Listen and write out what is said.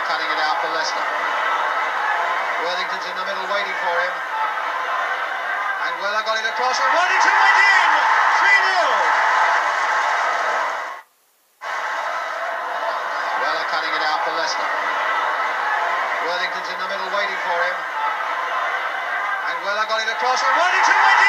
cutting it out for Leicester. Worthington's in the middle waiting for him. And Weller got it across and Worthington went in! 3-0. Weller cutting it out for Leicester. Worthington's in the middle waiting for him. And Weller got it across and Worthington went in!